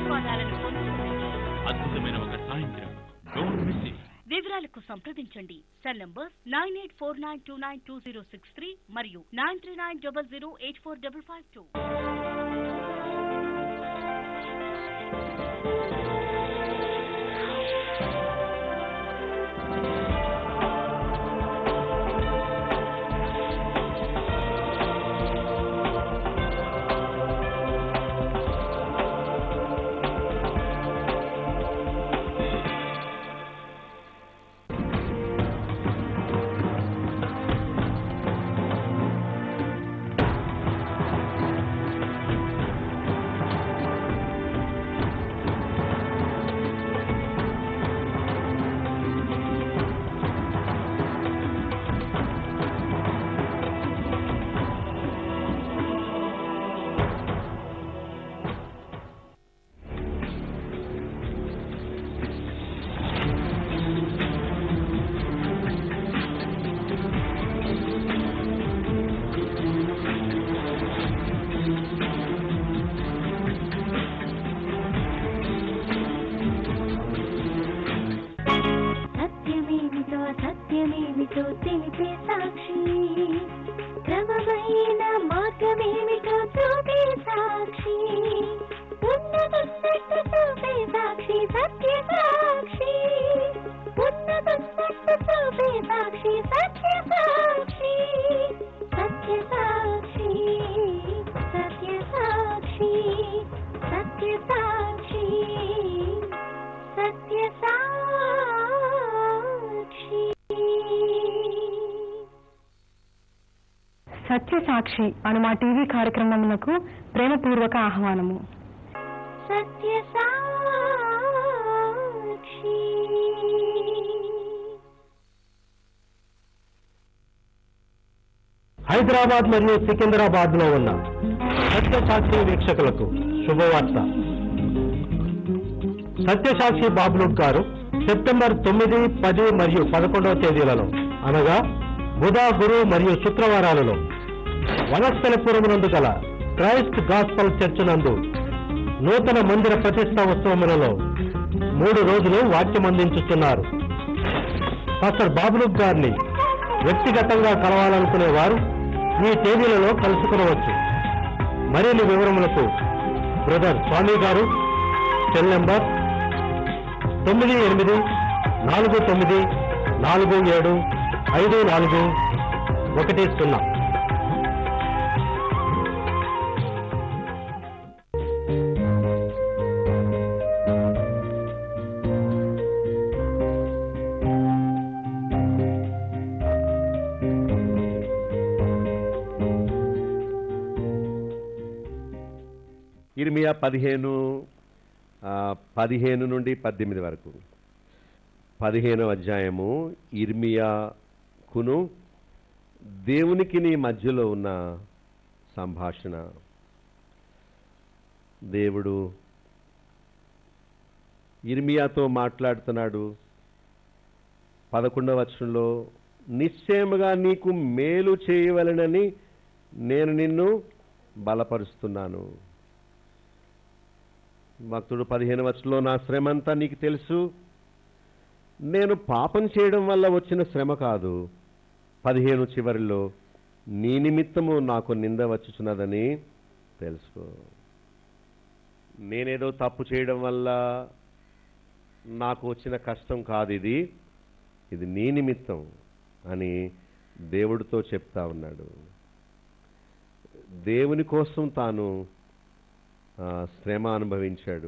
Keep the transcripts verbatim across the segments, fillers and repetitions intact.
ఆశీర్వాదాలను పొందుకోండి. అద్భుతమైన ఒక సాయంత్రం. Don't miss it. వివరాలకు సంప్రదించండి. Cell number nine eight four nine two nine two zero six three మరియు nine three nine double zero eight four double five two. సత్యమేమిటో తెలిపే సాక్షి, క్రమమైన మార్గమేమిటో చూపే సాక్షి, ఉన్నతున్నట్టు చూపే సాక్షి, సత్య సాక్షి, ఉన్నతున్నట్టు చూపే సాక్షి, సత్య సాక్షి, సత్య సాక్షి, సత్య సాక్షి, సత్య సాక్షి, సత్య సాక్షి. సత్య సాక్షి అను మా టీవీ కార్యక్రమములకు ప్రేమపూర్వక ఆహ్వానము. సత్య సాక్షి. హైదరాబాద్ మరియు సికింద్రాబాద్ లో ఉన్న సత్యసాక్షి వీక్షకులకు శుభవార్త. సత్యసాక్షి బాబులుక్ గారు సెప్టెంబర్ తొమ్మిది పది మరియు పదకొండవ తేదీలలో అనగా బుధ గురు మరియు శుక్రవారాలలో వనస్థలపురం నందు గల క్రైస్ట్ గాస్పల్ చర్చ్ నందు నూతన మందిర ప్రతిష్ఠా ఉత్సవములలో మూడు రోజులు వాక్యం అందించుతున్నారు. పాస్టర్ బాబులుక్ గారిని వ్యక్తిగతంగా కలవాలనుకునే వారు ఈ తేదీలలో కలుసుకునవచ్చు. మరిన్ని వివరములకు బ్రదర్ స్వామి గారు సెల్ నెంబర్ తొమ్మిది ఎనిమిది నాలుగు తొమ్మిది నాలుగు ఏడు ఐదు నాలుగు ఒకటి సున్నా. ఇర్మియా పదిహేను పదిహేను నుండి పద్దెనిమిది వరకు. పదిహేనవ అధ్యాయము ఇర్మియాకును దేవునికి నీ మధ్యలో ఉన్న సంభాషణ. దేవుడు ఇర్మియాతో మాట్లాడుతున్నాడు. పదకొండవ వచనంలో నిశ్చయముగా నీకు మేలు చేయవలెనని నేను నిన్ను బలపరుస్తున్నాను. భక్తుడు పదిహేను వచనంలో నా శ్రమ అంతా నీకు తెలుసు, నేను పాపం చేయడం వల్ల వచ్చిన శ్రమ కాదు. పదిహేను చివరిలో నీ నిమిత్తము నాకు నింద వచ్చుచున్నదని తెలుసుకో. నేనేదో తప్పు చేయడం వల్ల నాకు వచ్చిన కష్టం కాదు, ఇది ఇది నీ నిమిత్తం అని దేవుడితో చెప్తా ఉన్నాడు. దేవుని కోసం తాను శ్రమ అనుభవించాడు.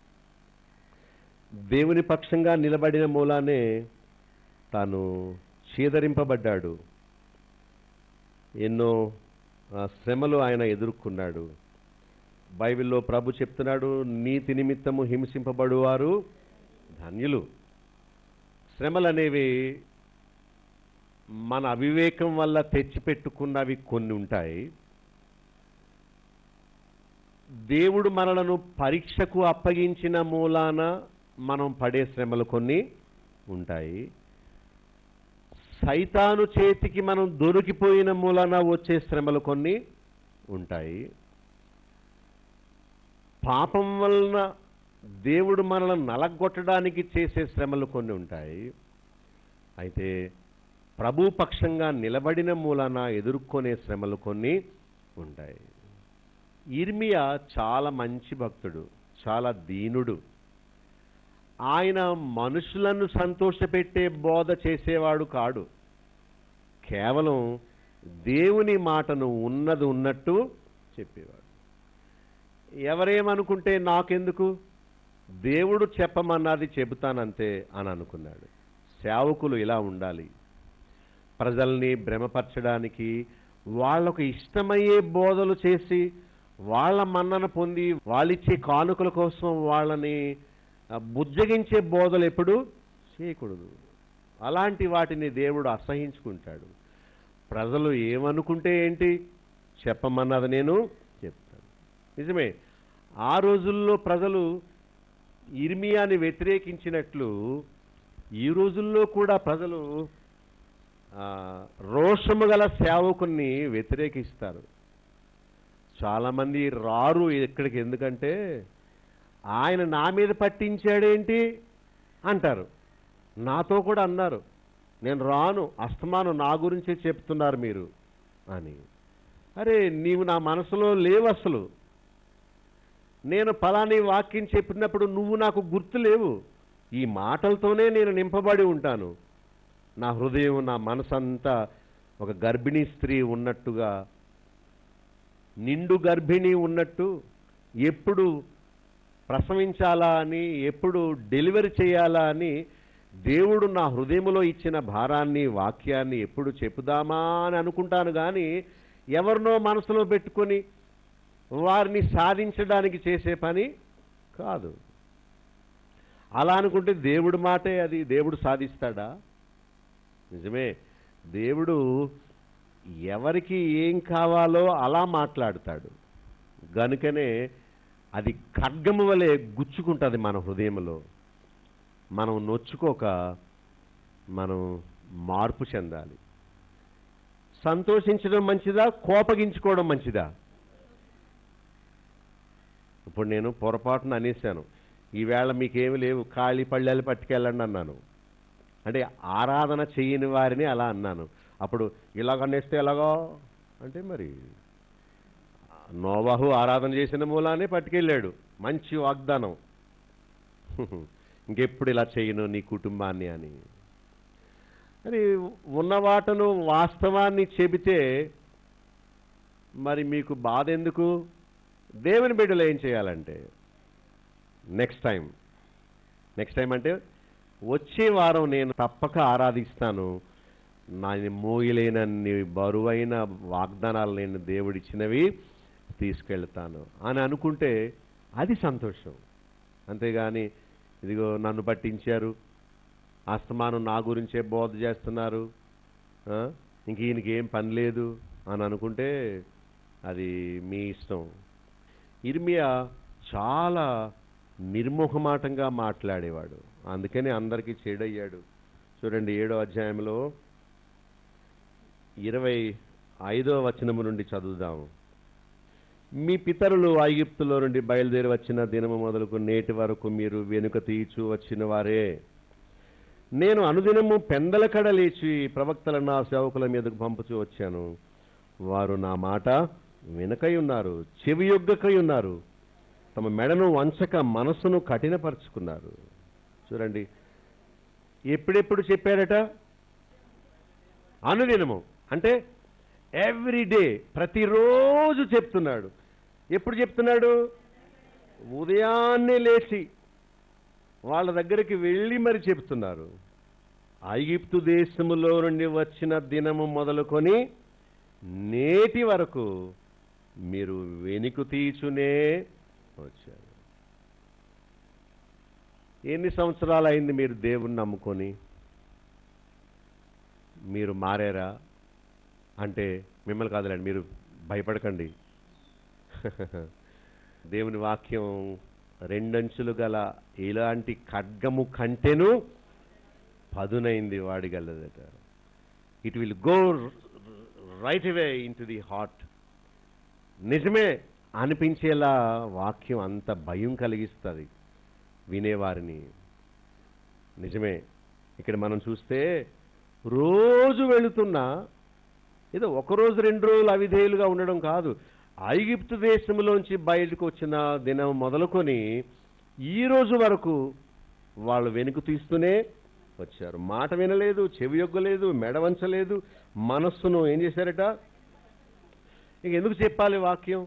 దేవుని పక్షంగా నిలబడిన మూలానే తాను చీదరింపబడ్డాడు. ఎన్నో శ్రమలు ఆయన ఎదుర్కొన్నాడు. బైబిల్లో ప్రభు చెప్తున్నాడు, నీతి నిమిత్తము హింసింపబడువారు ధన్యులు. శ్రమలనేవి మన అవివేకం వల్ల తెచ్చిపెట్టుకున్నవి కొన్ని ఉంటాయి. దేవుడు మనలను పరీక్షకు అప్పగించిన మూలాన మనం పడే శ్రమలు కొన్ని ఉంటాయి. సైతాను చేతికి మనం దొరికిపోయిన మూలాన వచ్చే శ్రమలు కొన్ని ఉంటాయి. పాపం వలన దేవుడు మనల్ని నలగొట్టడానికి చేసే శ్రమలు కొన్ని ఉంటాయి. అయితే ప్రభు పక్షంగా నిలబడిన మూలన ఎదుర్కొనే శ్రమలు కొన్ని ఉంటాయి. ఇర్మియా చాలా మంచి భక్తుడు, చాలా దీనుడు. ఆయన మనుషులను సంతోషపెట్టే బోధ చేసేవాడు కాడు. కేవలం దేవుని మాటను ఉన్నది ఉన్నట్టు చెప్పేవాడు. ఎవరేమనుకుంటే నాకెందుకు, దేవుడు చెప్పమన్నది చెబుతానంతే అని అనుకున్నాడు. సేవకులు ఇలా ఉండాలి. ప్రజల్ని భ్రమపరచడానికి, వాళ్లకు ఇష్టమయ్యే బోధలు చేసి వాళ్ళ మన్నన పొంది వాళ్ళిచ్చే కానుకల కోసం వాళ్ళని బుజ్జగించే బోధలు ఎప్పుడు చేయకూడదు. అలాంటి వాటిని దేవుడు అసహించుకుంటాడు. ప్రజలు ఏమనుకుంటే ఏంటి, చెప్పమన్నది నేను చెప్తాను. నిజమే, ఆ రోజుల్లో ప్రజలు ఇర్మియాని వ్యతిరేకించినట్లు ఈ రోజుల్లో కూడా ప్రజలు రోషము గల సేవకుని వ్యతిరేకిస్తారు. చాలామంది రారు ఇక్కడికి, ఎందుకంటే ఆయన నా మీద పట్టించాడేంటి అంటారు. నాతో కూడా అన్నారు, నేను రాను, అస్తమానం నా గురించే చెప్తున్నారు మీరు అని. అరే, నీవు నా మనసులో లేవు అసలు. నేను ఫలాని వాక్యం చెప్పినప్పుడు నువ్వు నాకు గుర్తు లేవు. ఈ మాటలతోనే నేను నింపబడి ఉంటాను. నా హృదయం, నా మనసంతా ఒక గర్భిణీ స్త్రీ ఉన్నట్టుగా, నిండు గర్భిణీ ఉన్నట్టు, ఎప్పుడు ప్రసవించాలా అని, ఎప్పుడు డెలివరీ చేయాలా అని దేవుడు నా హృదయంలో ఇచ్చిన భారాన్ని, వాక్యాన్ని ఎప్పుడు చెప్పుదామా అని అనుకుంటాను. కానీ ఎవరినో మనసులో పెట్టుకొని వారిని సాధించడానికి చేసే పని కాదు. అలా అనుకుంటే దేవుడి మాటే అది, దేవుడు సాధిస్తాడా? నిజమే, దేవుడు ఎవరికి ఏం కావాలో అలా మాట్లాడతాడు. గనుకనే అది ఖడ్గము వలె గుచ్చుకుంటుంది మన హృదయంలో. మనం నొచ్చుకోక మనం మార్పు చెందాలి. సంతోషించడం మంచిదా, కోపగించుకోవడం మంచిదా? ఇప్పుడు నేను పొరపాటున అనేశాను, ఈవేళ మీకేమి లేవు, ఖాళీ పళ్ళాలు పట్టుకెళ్ళండి అన్నాను. అంటే ఆరాధన చేయని వారిని అలా అన్నాను. అప్పుడు ఇలాగనేస్తే ఎలాగో అంటే, మరి నోవాహు ఆరాధన చేసిన మూలానే పట్టుకెళ్ళాడు, మంచి వాగ్దానం, ఇంకెప్పుడు ఇలా చేయను నీ కుటుంబాన్ని అని. మరి ఉన్నవాటను వాస్తవాన్ని చెబితే మరి మీకు బాధ ఎందుకు? దేవుని బిడ్డలు ఏం చేయాలంటే, నెక్స్ట్ టైం నెక్స్ట్ టైం అంటే వచ్చే వారం నేను తప్పక ఆరాధిస్తాను, నా మోయలేనన్ని బరువైన వాగ్దానాలు నేను దేవుడిచ్చినవి తీసుకెళ్తాను అని అనుకుంటే అది సంతోషం. అంతేగాని ఇదిగో నన్ను పట్టించారు, అస్తమానం నా గురించే బోధ చేస్తున్నారు, ఇంక ఈయనకి ఏం పని లేదు అని అనుకుంటే అది మీ ఇష్టం. ఇర్మియా చాలా నిర్మోహమాటంగా మాట్లాడేవాడు, అందుకని అందరికీ చెడయ్యాడు. చూడండి, ఏడో అధ్యాయంలో ఇరవై ఐదో వచనము నుండి చదువుదాము. మీ పితరులు ఐగుప్తులో నుండి బయలుదేరి వచ్చిన దినము మొదలుకు నేటి వరకు మీరు వెనుక తీచు వచ్చిన వారే. నేను అనుదినము పెందల కడ లేచి ప్రవక్తల నా సేవకుల మీదకు పంపుచూ వచ్చాను. వారు నా మాట వెనుకై ఉన్నారు, చెవి యొగ్గకై ఉన్నారు, తమ మెడను వంచక మనసును కఠినపరుచుకున్నారు. చూడండి, ఎప్పుడెప్పుడు చెప్పారట? అనుదినము అంటే ఎవ్రీ డే, ప్రతిరోజు చెప్తున్నాడు. ఎప్పుడు చెప్తున్నాడు? ఉదయాన్నే లేచి వాళ్ళ దగ్గరికి వెళ్ళి మరి చెప్తున్నారు. ఐగుప్తు దేశములో నుండి వచ్చిన దినము మొదలుకొని నేటి వరకు మీరు వెనుక తీచునే వచ్చారు. ఎన్ని సంవత్సరాలు అయింది మీరు దేవుణ్ణి నమ్ముకొని? మీరు మారారా అంటే మిమ్మల్ని కాదులేండి, మీరు భయపడకండి. దేవుని వాక్యం రెండంచులు గల ఇలాంటి ఖడ్గము కంటేను పదునైంది వాడిగలదట. It will go right away into the heart. నిజమే అనిపించేలా వాక్యం అంత భయం కలిగిస్తుంది. వినేవారిని. నిజమే, ఇక్కడ మనం చూస్తే రోజు వెళుతున్నా ఏదో ఒకరోజు రెండు రోజులు అవిధేయులుగా ఉండడం కాదు. ఐగుప్తు దేశంలోంచి బయటకు వచ్చిన దినం మొదలుకొని ఈ రోజు వరకు వాళ్ళు వెనుక తీస్తూనే వచ్చారు. మాట వినలేదు, చెవి యొగ్గలేదు, మెడ వంచలేదు, మనస్సును ఏం చేశారట, ఇక ఎందుకు చెప్పాలి వాక్యం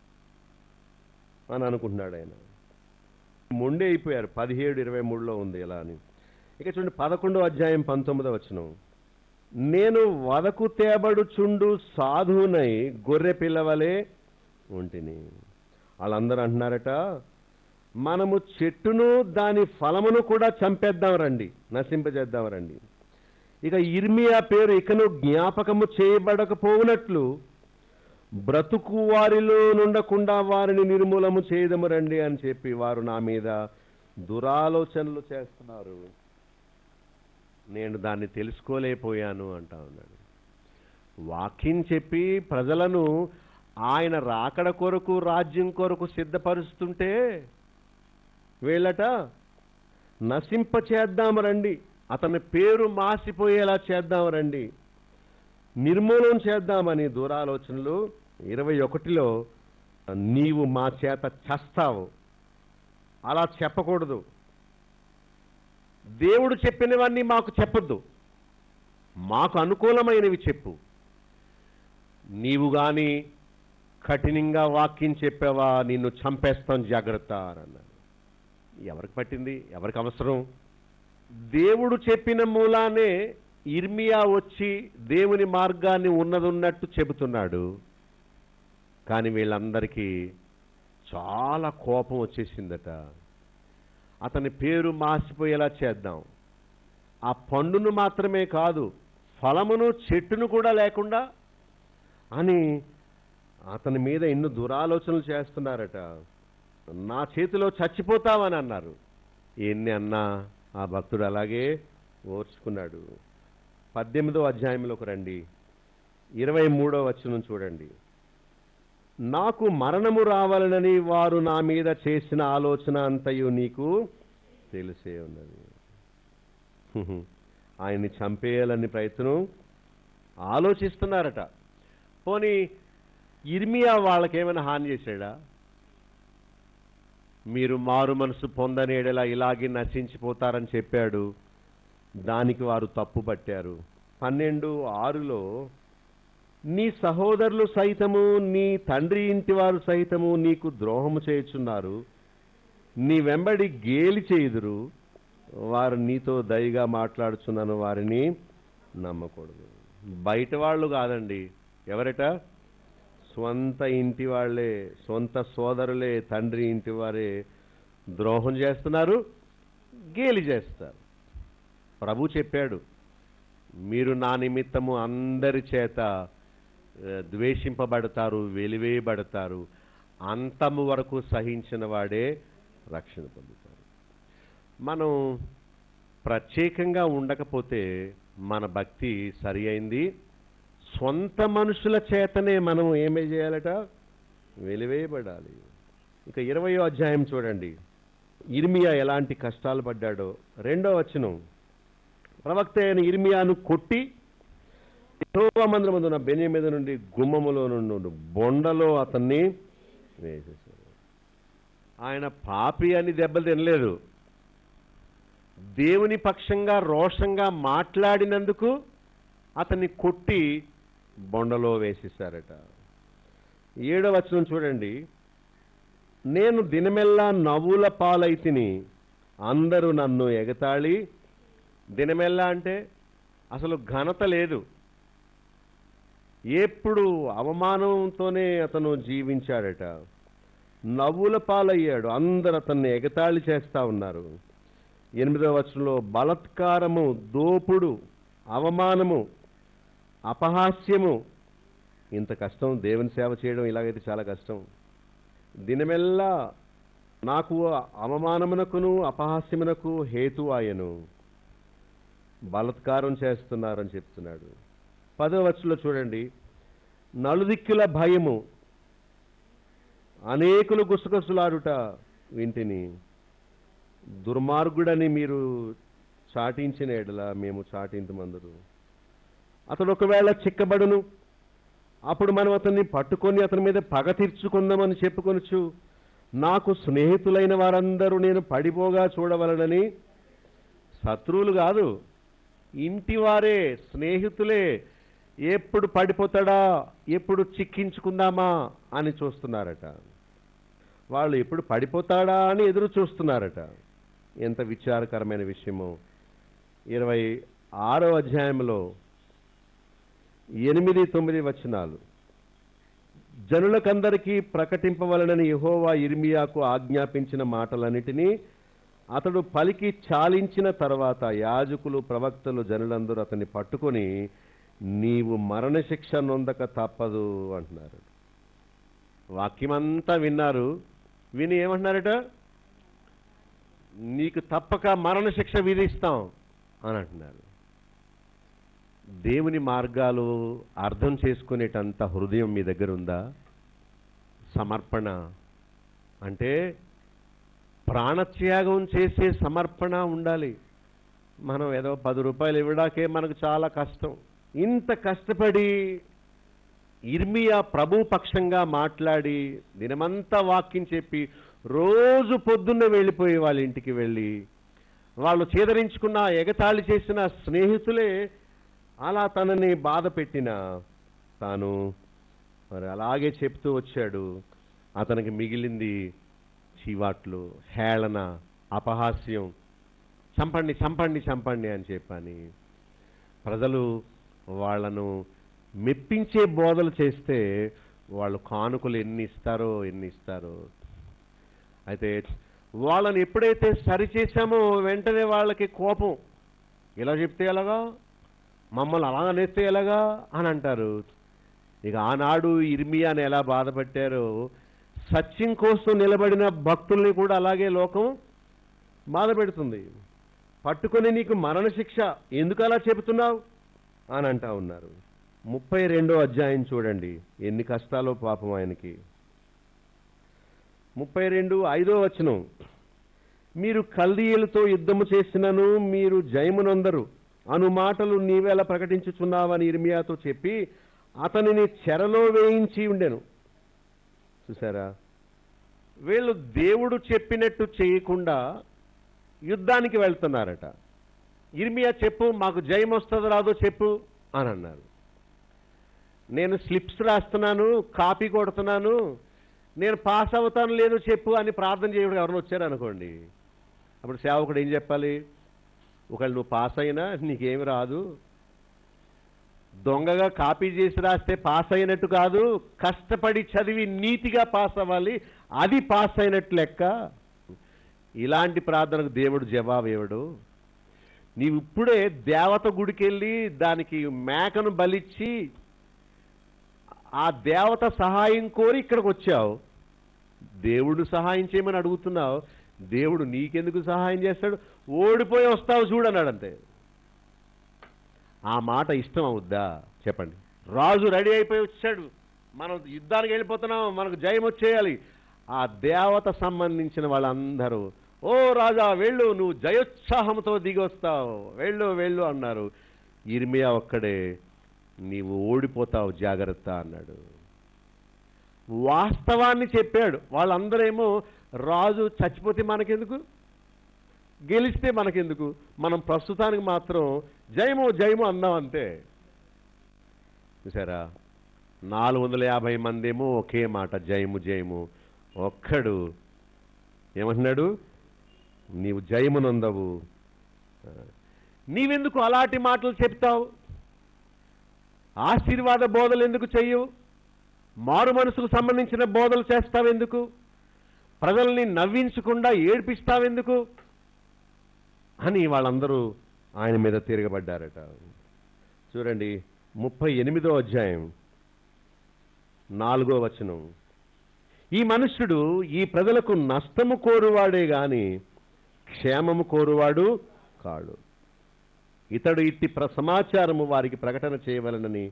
అని అనుకుంటున్నాడు ఆయన. మొండి అయిపోయారు. పదిహేడు ఇరవై మూడులో ఉంది ఇలా అని. ఇక చూడండి పదకొండో అధ్యాయం పంతొమ్మిదో వచనం. నేను వదకు తేబడుచుండు సాధువునై గొర్రె పిల్లవలే ఉంటిని. వాళ్ళందరూ అంటున్నారట, మనము చెట్టును దాని ఫలమును కూడా చంపేద్దాం రండి, నశింపజేద్దాం రండి. ఇక ఇర్మియా పేరు ఇకను జ్ఞాపకము చేయబడకపోవునట్లు బ్రతుకు వారిలో నుండకుండా వారిని నిర్మూలము చేయదము రండి అని చెప్పి వారు నా మీద దురాలోచనలు చేస్తున్నారు, నేను దాన్ని తెలుసుకోలేకపోయాను అంటా ఉన్నాడు. వాక్యం చెప్పి ప్రజలను ఆయన రాకడ కొరకు రాజ్యం కొరకు సిద్ధపరుస్తుంటే వీళ్ళట నశింప చేద్దాం రండి, అతని పేరు మాసిపోయేలా చేద్దాం రండి, నిర్మూలన చేద్దామని దురాలోచనలు. ఇరవై ఒకటిలో నీవు మా చేత చస్తావు, అలా చెప్పకూడదు, దేవుడు చెప్పినవన్నీ మాకు చెప్పొద్దు, మాకు అనుకూలమైనవి చెప్పు, నీవు కానీ కఠినంగా వాక్యం చెప్పావా నిన్ను చంపేస్తాం జాగ్రత్త అని అన్నాడు. ఎవరికి పట్టింది, ఎవరికి అవసరం? దేవుడు చెప్పిన మూలానే ఇర్మియా వచ్చి దేవుని మార్గాన్ని ఉన్నదున్నట్టు చెబుతున్నాడు. కానీ వీళ్ళందరికీ చాలా కోపం వచ్చేసిందట. అతని పేరు మాసిపోయేలా చేద్దాం, ఆ పండును మాత్రమే కాదు ఫలమును చెట్టును కూడా లేకుండా అని అతని మీద ఎన్నో దురాలోచనలు చేస్తున్నారట. నా చేతిలో చచ్చిపోతావని అన్నారు. ఎన్ని అన్నా ఆ భక్తుడు అలాగే ఓర్చుకున్నాడు. పద్దెనిమిదో అధ్యాయంలోకి రండి, ఇరవై మూడో వచనం చూడండి. నాకు మరణము రావాలనని వారు నా మీద చేసిన ఆలోచన అంతయు నీకు తెలిసే ఉన్నది. ఆయన్ని చంపేయాలని ప్రయత్నం ఆలోచిస్తున్నారట. పోనీ ఇర్మియా వాళ్ళకేమైనా హాని చేశాడా? మీరు మారు మనసు పొందనేడలా ఇలాగే నశించిపోతారని చెప్పాడు, దానికి వారు తప్పు పట్టారు. పన్నెండు ఆరులో నీ సహోదరులు సైతము నీ తండ్రి ఇంటి వారు సైతము నీకు ద్రోహము చేయుచున్నారు, నీ వెంబడి గేలి చేయుదురు, వారు నీతో దయగా మాట్లాడుచున్నాను వారిని నమ్మకూడదు. బయట వాళ్ళు కాదండి, ఎవరట? స్వంత ఇంటి వాళ్ళే, సొంత సోదరులే, తండ్రి ఇంటి వారే ద్రోహం చేస్తున్నారు, గేలి చేస్తారు. ప్రభు చెప్పాడు, మీరు నా నిమిత్తము అందరి చేత ద్వేషింపబడతారు, వెలివేయబడతారు, అంతము వరకు సహించిన వాడే రక్షణ పొందుతారు. మనం ప్రత్యేకంగా ఉండకపోతే మన భక్తి సరి అయింది. సొంత మనుషుల చేతనే మనం ఏమీ చేయాలట? వెలివేయబడాలి. ఇక ఇరవయో అధ్యాయం చూడండి, ఇర్మియా ఎలాంటి కష్టాలు పడ్డాడో. రెండో వచనం, ప్రవక్త అయిన ఇర్మియాను కొట్టి యెహోవా మందిరమందున బెన్యామీను మీద నుండి గుమ్మములో నుండి బొండలో అతన్ని వేసేశారు. ఆయన పాపి అని దెబ్బలు తినలేదు, దేవుని పక్షంగా రోషంగా మాట్లాడినందుకు అతన్ని కొట్టి బొండలో వేసేశారట. ఏడవ వచనం చూడండి, నేను దినమెల్లా నవ్వుల పాలైతిని, అందరూ నన్ను ఎగతాళి. దినమెల్లా అంటే అసలు ఘనత లేదు, ఎప్పుడు అవమానంతోనే అతను జీవించాడట. నవ్వుల పాలయ్యాడు, అందరు అతన్ని ఎగతాళి చేస్తా ఉన్నారు. ఎనిమిదవ వచనంలో బలత్కారము, దోపుడు, అవమానము, అపహాస్యము. ఇంత కష్టం దేవుని సేవ చేయడం, ఇలాగైతే చాలా కష్టం. దినమెల్లా నాకు అవమానమునకును అపహాస్యమునకు హేతు ఆయను, బలత్కారం చేస్తున్నారని చెప్తున్నాడు. పదవ వచనంలో చూడండి, నలుదిక్కుల భయము, అనేకులు గుసగుసలాడుట వింటిని. దుర్మార్గుడని మీరు చాటించిన ఎడల మేము చాటింతమందురు. అతడు ఒకవేళ చిక్కబడును, అప్పుడు మనం అతన్ని పట్టుకొని అతని మీద పగ తీర్చుకుందామని చెప్పుకొనొచ్చు. నాకు స్నేహితులైన వారందరూ నేను పడిపోగా చూడవలనని, శత్రువులు కాదు, ఇంటివారే, స్నేహితులే, ఎప్పుడు పడిపోతాడా, ఎప్పుడు చిక్కించుకుందామా అని చూస్తున్నారట. వాళ్ళు ఎప్పుడు పడిపోతాడా అని ఎదురు చూస్తున్నారట. ఎంత విచారకరమైన విషయమో. ఇరవై ఆరో అధ్యాయంలో ఎనిమిది తొమ్మిది వచనాలు. జనులకందరికీ ప్రకటింపవలనని యెహోవా యిర్మీయాకు ఆజ్ఞాపించిన మాటలన్నిటినీ అతడు పలికి చాలించిన తర్వాత యాజకులు, ప్రవక్తలు, జనులందరూ అతన్ని పట్టుకొని నీవు మరణశిక్ష నొందక తప్పదు అంటున్నారు. వాక్యమంతా విన్నారు. విని ఏమంటున్నారట? నీకు తప్పక మరణశిక్ష విధిస్తాం అని అంటున్నారు. దేవుని మార్గాలు అర్థం చేసుకునేటంత హృదయం మీ దగ్గర ఉందా? సమర్పణ అంటే ప్రాణత్యాగం చేసే సమర్పణ ఉండాలి. మనం ఏదో పది రూపాయలు ఇవ్వడాకే మనకు చాలా కష్టం. ఇంత కష్టపడి యిర్మీయా ప్రభు పక్షంగా మాట్లాడి దినమంతా వాక్యం చెప్పి రోజు పొద్దున్నే వెళ్ళిపోయి వాళ్ళ ఇంటికి వెళ్ళి వాళ్ళు చేదరించుకున్న, ఎగతాళి చేసిన స్నేహితులే అలా తనని బాధ పెట్టిన తాను మరి అలాగే చెప్తూ వచ్చాడు. అతనికి మిగిలింది చీవాట్లు, హేళన, అపహాస్యం. చంపండి చంపండి చంపండి అని చెప్పని ప్రజలు వాళ్ళను మెప్పించే బోధలు చేస్తే వాళ్ళు కానుకలు ఎన్ని ఇస్తారో ఎన్ని ఇస్తారో. అయితే వాళ్ళని ఎప్పుడైతే సరిచేసామో వెంటనే వాళ్ళకి కోపం. ఇలా చెప్తే ఎలాగా, మమ్మల్ని అలా అనేస్తే ఎలాగా అని అంటారు. ఇక ఆనాడు యిర్మీయాని ఎలా బాధపెట్టారో సత్యం కోసం నిలబడిన భక్తుల్ని కూడా అలాగే లోకం బాధ పెడుతుంది. పట్టుకొని నీకు మరణశిక్ష ఎందుకు అలా చెబుతున్నావు అని అంటా ఉన్నారు. ముప్పై రెండో అధ్యాయం చూడండి, ఎన్ని కష్టాలో పాపం ఆయనకి. ముప్పై రెండు ఐదో వచనం. మీరు కల్దీయులతో యుద్ధము చేసినను మీరు జయమునందరు అను మాటలు నీవేలా ప్రకటించుచున్నావని యిర్మీయాతో చెప్పి అతనిని చెరలో వేయించి ఉండెను. చూసారా, వీళ్ళు దేవుడు చెప్పినట్టు చేయకుండా యుద్ధానికి వెళ్తున్నారట. యిర్మీయా చెప్పు, మాకు జయం వస్తుందో రాదో చెప్పు అని అన్నారు. నేను స్లిప్స్ రాస్తున్నాను, కాపీ కొడుతున్నాను, నేను పాస్ అవుతాను లేదు చెప్పు అని ప్రార్థన చేయడం ఎవరైనా వచ్చారనుకోండి, అప్పుడు సేవకుడు ఏం చెప్పాలి? ఒకవేళ నువ్వు పాస్ అయినా నీకేమి రాదు, దొంగగా కాపీ చేసి రాస్తే పాస్ అయినట్టు కాదు, కష్టపడి చదివి నీతిగా పాస్ అవ్వాలి, అది పాస్ అయినట్టు లెక్క. ఇలాంటి ప్రార్థనకు దేవుడు జవాబు ఇవ్వడు. నీవు ఇప్పుడే దేవత గుడికి వెళ్ళి దానికి మేకను బలిచ్చి ఆ దేవత సహాయం కోరి ఇక్కడికి వచ్చావు, దేవుడు సహాయం చేయమని అడుగుతున్నావు, దేవుడు నీకెందుకు సహాయం చేస్తాడు? ఓడిపోయి వస్తావు చూడన్నాడు అంతే. ఆ మాట ఇష్టం అవుద్దా చెప్పండి? రాజు రెడీ అయిపోయి వచ్చాడు, మనం యుద్ధానికి వెళ్ళిపోతున్నాం, మనకు జయం వచ్చేయాలి. ఆ దేవత సంబంధించిన వాళ్ళందరూ ఓ రాజా వెళ్ళు, నువ్వు జయోత్సాహంతో దిగి వస్తావు, వెళ్ళు వెళ్ళు అన్నారు. యిర్మీయా ఒక్కడే నీవు ఓడిపోతావు జాగ్రత్త అన్నాడు. వాస్తవాన్ని చెప్పాడు. వాళ్ళందరేమో రాజు చచ్చిపోతే మనకెందుకు, గెలిస్తే మనకెందుకు, మనం ప్రస్తుతానికి మాత్రం జయము జయము అన్నాం అంతే. చూసారా, నాలుగు వందల యాభై మంది ఏమో ఒకే మాట జయము జయము. ఒక్కడు ఏమంటున్నాడు? నీవు జయమునందవు. నీవెందుకు అలాంటి మాటలు చెప్తావు? ఆశీర్వాద బోధలు ఎందుకు చెయ్యవు? మారు మనసుకు సంబంధించిన బోధలు చేస్తావెందుకు? ప్రజల్ని నవ్వించకుండా ఏడ్పిస్తావెందుకు అని వాళ్ళందరూ ఆయన మీద తిరగబడ్డారట. చూడండి, ముప్పై ఎనిమిదో అధ్యాయం నాలుగో వచనం. ఈ మనుష్యుడు ఈ ప్రజలకు నష్టము కోరువాడే గాని క్షేమము కోరువాడు కాడు. ఇతడు ఇట్టి ప్ర సమాచారము వారికి ప్రకటన చేయవలనని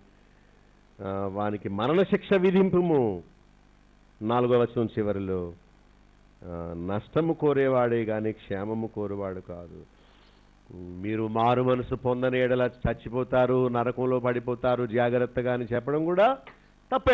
వానికి మరణశిక్ష విధింపుము. నాలుగో వచనం చివరిలో ఆ, నష్టము కోరేవాడే కానీ క్షేమము కోరేవాడు కాదు. మీరు మారు మనసు పొందని ఎడల చచ్చిపోతారు, నరకంలో పడిపోతారు, జాగ్రత్తగా అని చెప్పడం కూడా తప్పే.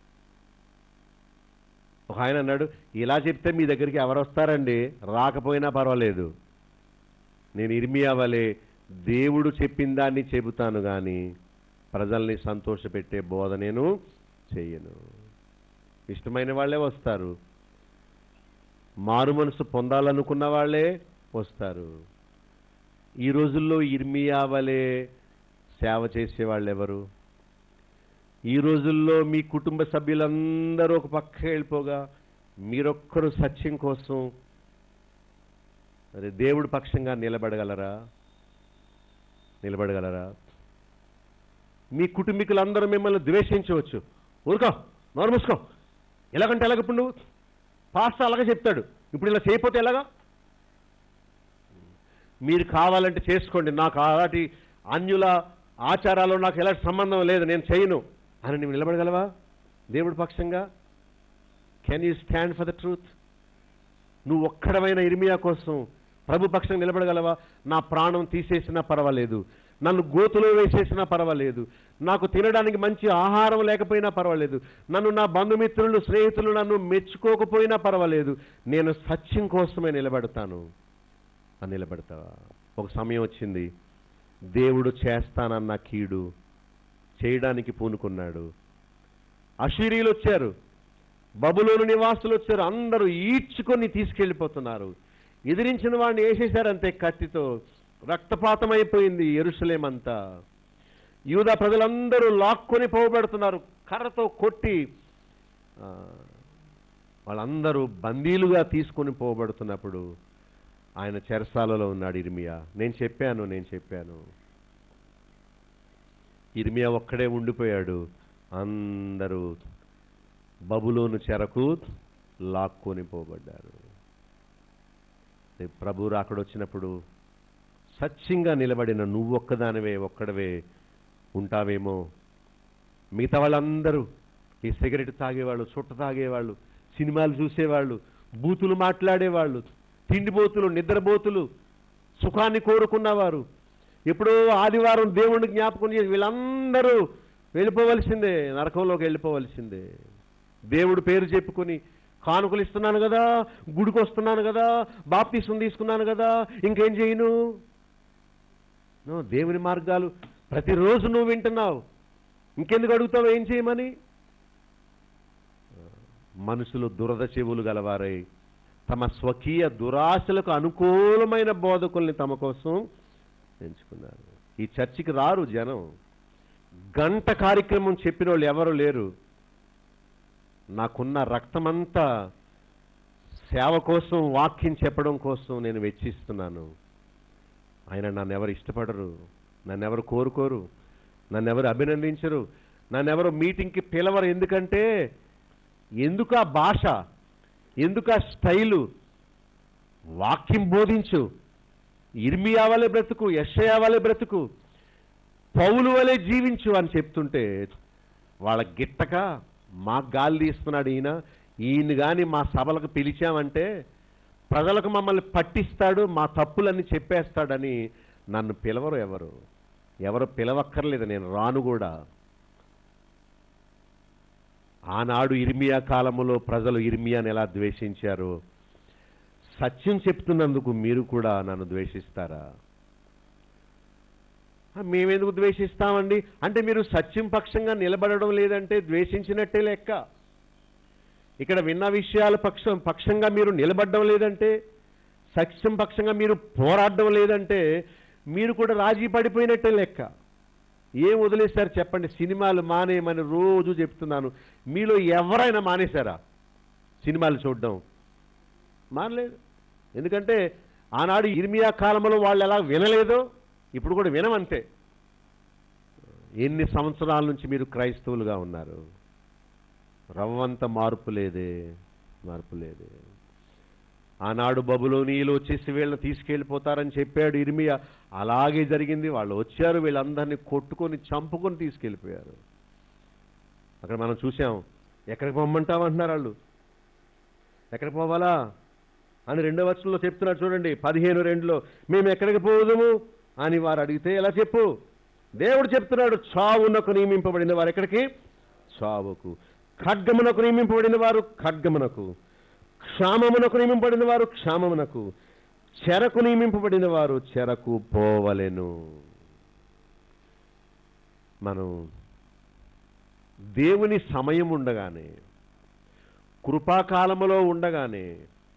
ఒక ఆయన అన్నాడు, ఇలా చెప్తే మీ దగ్గరికి ఎవరు వస్తారండి, రాకపోయినా పర్వాలేదు, నేను ఇర్మియా వలె దేవుడు చెప్పిన దాన్ని చెబుతాను కానీ ప్రజల్ని సంతోషపెట్టే బోధ నేను చెయ్యను. ఇష్టమైన వాళ్ళే వస్తారు, మారు మనసు పొందాలనుకున్న వాళ్ళే వస్తారు. ఈ రోజుల్లో ఇర్మియా వలె సేవ చేసేవాళ్ళు ఎవరు? ఈ రోజుల్లో మీ కుటుంబ సభ్యులందరూ ఒక పక్క వెళ్ళిపోగా మీరొక్కరు సత్యం కోసం మరి దేవుడి పక్షంగా నిలబడగలరా? నిలబడగలరా? మీ కుటుంబీకులందరూ మిమ్మల్ని ద్వేషించవచ్చు. ఊరుకో, నోరు మూసుకో, ఎలాగంటే ఎలాగ, ఇప్పుడు నువ్వు పాస్టర్ అలాగే చెప్తాడు, ఇప్పుడు ఇలా చేయకపోతే ఎలాగా? మీరు కావాలంటే చేసుకోండి, నాకు అలాంటి అన్యుల ఆచారాలు నాకు ఎలాంటి సంబంధం లేదు, నేను చేయను అని నువ్వు నిలబడగలవా దేవుడి పక్షంగా? Can you stand for the truth? నువ్వు ఒక్కడమైన ఇర్మియా కోసం ప్రభు పక్షంగా నిలబడగలవా? నా ప్రాణం తీసేసినా పర్వాలేదు, నన్ను గోతులో వేసేసినా పర్వాలేదు, నాకు తినడానికి మంచి ఆహారం లేకపోయినా పర్వాలేదు, నన్ను నా బంధుమిత్రులు స్నేహితులు నన్ను మెచ్చుకోకపోయినా పర్వాలేదు, నేను సత్యం కోసమే నిలబడతాను అని నిలబడతావా? ఒక సమయం వచ్చింది, దేవుడు చేస్తానన్న కీడు చేయడానికి పూనుకున్నాడు. అషూరీయులు వచ్చారు, బబులోను నివాసులు వచ్చారు, అందరూ ఈడ్చుకొని తీసుకెళ్ళిపోతున్నారు. ఎదిరించిన వాడిని వేసేశారంతే కత్తితో, రక్తపాతం అయిపోయింది యెరూషలేం అంతా. యూదా ప్రజలందరూ లాక్కొని పోబడుతున్నారు, కర్రతో కొట్టి వాళ్ళందరూ బందీలుగా తీసుకొని పోబడుతున్నప్పుడు ఆయన చెరసాలలో ఉన్నాడు ఇర్మియా. నేను చెప్పాను నేను చెప్పాను ఇర్మియా ఒక్కడే ఉండిపోయాడు, అందరూ బబులోను చెరకు లాక్కొని పోబడ్డారు. ప్రభు రాకడ వచ్చినప్పుడు సత్యంగా నిలబడిన నువ్వు ఒక్కదానివే ఒక్కడవే ఉంటావేమో. మిగతా వాళ్ళందరూ ఈ సిగరెట్ తాగేవాళ్ళు, చుట్ట తాగేవాళ్ళు, సినిమాలు చూసేవాళ్ళు, బూతులు మాట్లాడేవాళ్ళు, తిండిబోతులు, నిద్రబోతులు, సుఖాన్ని కోరుకున్నవారు, ఎప్పుడో ఆదివారం దేవుణ్ణి జ్ఞాపకం చేసి వీళ్ళందరూ వెళ్ళిపోవలసిందే, నరకంలోకి వెళ్ళిపోవలసిందే. దేవుడు పేరు చెప్పుకొని కానుకలు ఇస్తున్నాను కదా, గుడికి వస్తున్నాను కదా, బాప్తిసం తీసుకున్నాను కదా, ఇంకేం చేయను? దేవుని మార్గాలు ప్రతిరోజు నువ్వు వింటున్నావు, ఇంకెందుకు అడుగుతావు ఏం చేయమని? మనుషులు దురద చెవులు గలవారై తమ స్వకీయ దురాశలకు అనుకూలమైన బోధకుల్ని తమ కోసం ఎంచుకున్నారు. ఈ చర్చికి రారు జనం. గంట కార్యక్రమం చెప్పిన వాళ్ళు ఎవరు లేరు. నాకున్న రక్తమంతా సేవ కోసం, వాక్యం చెప్పడం కోసం నేను వెచ్చిస్తున్నాను. ఆయన నన్ను ఎవరు ఇష్టపడరు, నన్ను ఎవరు కోరుకోరు, నన్ను ఎవరు అభినందించరు, నన్ను ఎవరు మీటింగ్కి పిలవరు. ఎందుకంటే ఎందుకు ఆ భాష, ఎందుకు ఆ స్టైలు? వాక్యం బోధించు, ఇర్మియా వలె బ్రతుకు, యెషయా వలె బ్రతుకు, పౌలు వలె జీవించు అని చెప్తుంటే వాళ్ళ గిట్టక మా గాలి తీస్తున్నాడు ఈయన, ఈయన కానీ మా సభలకు పిలిచామంటే ప్రజలకు మమ్మల్ని పట్టిస్తాడు, మా తప్పులన్నీ చెప్పేస్తాడని నన్ను పిలవరు. ఎవరు ఎవరు పిలవక్కర్లేదు, నేను రాను కూడా. ఆనాడు ఇర్మియా కాలములో ప్రజలు ఇర్మియాని ఎలా ద్వేషించారు, సత్యం చెప్తున్నందుకు మీరు కూడా నన్ను ద్వేషిస్తారా? మేమెందుకు ద్వేషిస్తామండి అంటే మీరు సత్యం పక్షంగా నిలబడడం లేదంటే ద్వేషించినట్టే లెక్క. ఇక్కడ విన్న విషయాల పక్షం పక్షంగా మీరు నిలబడడం లేదంటే, సత్యం పక్షంగా మీరు పోరాడడం లేదంటే మీరు కూడా రాజీ పడిపోయినట్టే లెక్క. ఏం వదిలేశారు చెప్పండి? సినిమాలు మానేయమని రోజు చెప్తున్నాను. మీలో ఎవరైనా మానేశారా సినిమాలు చూడడం? మానలేదు. ఎందుకంటే ఆనాడు ఇర్మియా కాలంలో వాళ్ళు ఎలా వినలేదో ఇప్పుడు కూడా వినమంతే. ఎన్ని సంవత్సరాల నుంచి మీరు క్రైస్తవులుగా ఉన్నారు? రవ్వంత మార్పు లేదే, మార్పు లేదే. ఆనాడు బబులోనీయులు వచ్చేసి వీళ్ళని తీసుకెళ్ళిపోతారని చెప్పాడు ఇర్మియా, అలాగే జరిగింది. వాళ్ళు వచ్చారు, వీళ్ళందరినీ కొట్టుకొని చంపుకొని తీసుకెళ్ళిపోయారు. అక్కడ మనం చూసాం. ఎక్కడికి పొమ్మంటామంటున్నారు వాళ్ళు. ఎక్కడికి పోవాలా? అని రెండో వచనంలో చెప్తున్నాడు చూడండి. పదిహేను రెండులో మేము ఎక్కడికి పోదుము అని వారు అడిగితే ఎలా చెప్పు? దేవుడు చెప్తున్నాడు, చావునకు నియమింపబడిన వారు ఎక్కడికి? చావుకు. ఖడ్గమునకు నియమింపబడిన వారు ఖడ్గమునకు, క్షామమునకు నియమింపబడిన వారు క్షామమునకు, చెరకు నియమింపబడిన వారు చెరకు పోవలెను. మనం దేవుని సమయం ఉండగానే, కృపాకాలములో ఉండగానే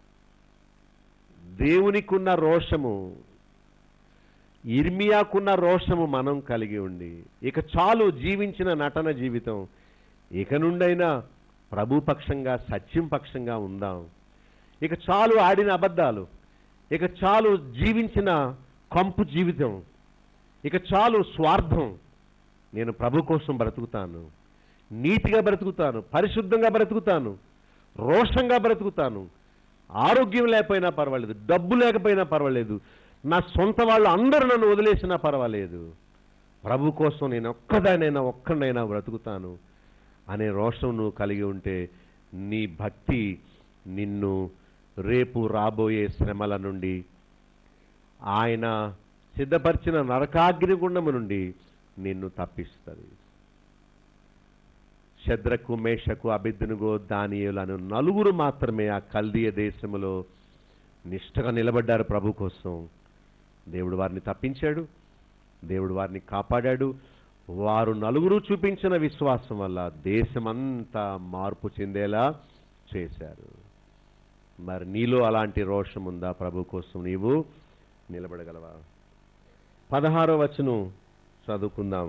దేవునికున్న రోషము, ఇర్మియాకున్న రోషము మనం కలిగి ఉండి, ఇక చాలు జీవించిన నటన జీవితం, ఇక నుండైనా ప్రభుపక్షంగా సత్యం పక్షంగా ఉందాం. ఇక చాలు ఆడిన అబద్ధాలు, ఇక చాలు జీవించిన కంపు జీవితం, ఇక చాలు స్వార్థం. నేను ప్రభు కోసం బ్రతుకుతాను, నీతిగా బ్రతుకుతాను, పరిశుద్ధంగా బ్రతుకుతాను, రోషంగా బ్రతుకుతాను. ఆరోగ్యం లేకపోయినా పర్వాలేదు, డబ్బు లేకపోయినా పర్వాలేదు, నా సొంత వాళ్ళు అందరూ నన్ను వదిలేసినా పర్వాలేదు, ప్రభు కోసం నేను ఒక్కదానైనా ఒక్కడైనా బ్రతుకుతాను అనే రోషం నువ్వు కలిగి ఉంటే నీ భక్తి నిన్ను రేపు రాబోయే శ్రమల నుండి, ఆయన సిద్ధపరిచిన నరకాగ్నిగుండము నుండి నిన్ను తప్పిస్తుంది. శద్రకు, మేషకు, అబేద్నెగో, దానియేలు నలుగురు మాత్రమే ఆ కల్దీయ దేశంలో నిష్ఠగా నిలబడ్డారు ప్రభు కోసం. దేవుడు వారిని తప్పించాడు, దేవుడు వారిని కాపాడాడు. వారు నలుగురు చూపించిన విశ్వాసం వల్ల దేశమంతా మార్పు చెందేలా చేశారు. మరి నీలో అలాంటి రోషం ఉందా? ప్రభు కోసం నీవు నిలబడగలవా? పదహారో వచనం చదువుకుందాం.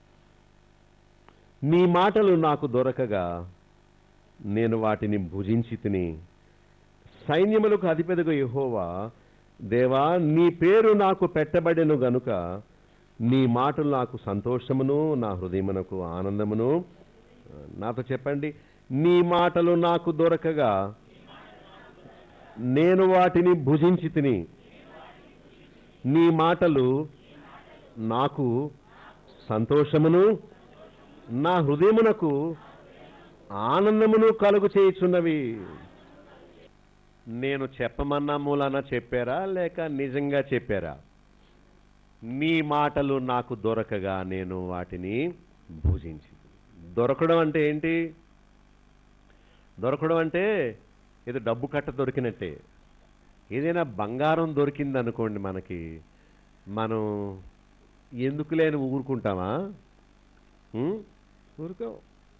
నీ మాటలు నాకు దొరకగా నేను వాటిని భుజించి తిని, సైన్యములకు అధిపతిగా యెహోవా, దేవా నీ పేరు నాకు పెట్టబడెను గనుక నీ మాటలు నాకు సంతోషమును, నా హృదయమునకు ఆనందమును. నాతో చెప్పండి. నీ మాటలు నాకు దొరకగా నేను వాటిని భుజించి తిని, నీ మాటలు నాకు సంతోషమును, నా హృదయమునకు ఆనందమును కలుగు చేయుచున్నవి. నేను చెప్పమన్నా మూలాన చెప్పారా లేక నిజంగా చెప్పారా? నీ మాటలు నాకు దొరకగా నేను వాటిని భుజించి. దొరకడం అంటే ఏంటి? దొరకడం అంటే ఏదో డబ్బు కట్ట దొరికినట్టే. ఏదైనా బంగారం దొరికిందనుకోండి మనకి, మనం ఎందుకు లేని ఊరుకుంటామా? ఊరుకోం.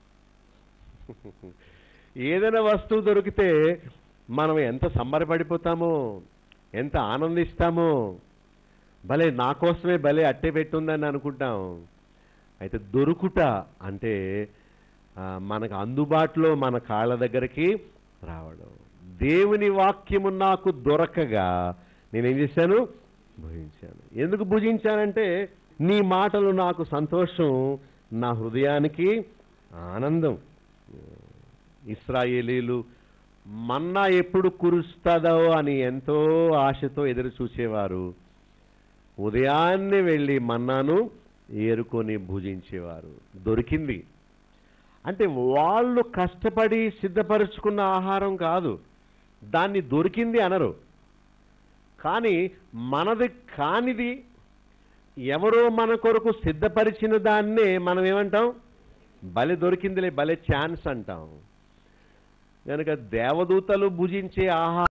ఏదైనా వస్తువు దొరికితే మనం ఎంత సంబరపడిపోతామో, ఎంత ఆనందిస్తామో. భలే నా కోసమే భలే అట్టే పెట్టుందని అనుకుంటాం. అయితే దొరుకుట అంటే మనకు అందుబాటులో మన కాళ్ళ దగ్గరికి రావడం. దేవుని వాక్యము నాకు దొరకగా నేనేం చేశాను? భుజించాను. ఎందుకు భుజించానంటే నీ మాటలు నాకు సంతోషం, నా హృదయానికి ఆనందం. ఇశ్రాయేలీలు మన్నా ఎప్పుడు కురుస్తుందో అని ఎంతో ఆశతో ఎదురు చూసేవారు. ఉదయాన్నే వెళ్ళి మన్నాను ఏరుకొని భుజించేవారు. దొరికింది అంటే వాళ్ళు కష్టపడి సిద్ధపరుచుకున్న ఆహారం కాదు, దాన్ని దొరికింది అనరు. కానీ మనది కానిది ఎవరో మన కొరకు సిద్ధపరిచిన దాన్నే మనం ఏమంటాం? భలే దొరికిందిలే, భలే ఛాన్స్ అంటాం. కనుక దేవదూతలు భుజించే ఆహారం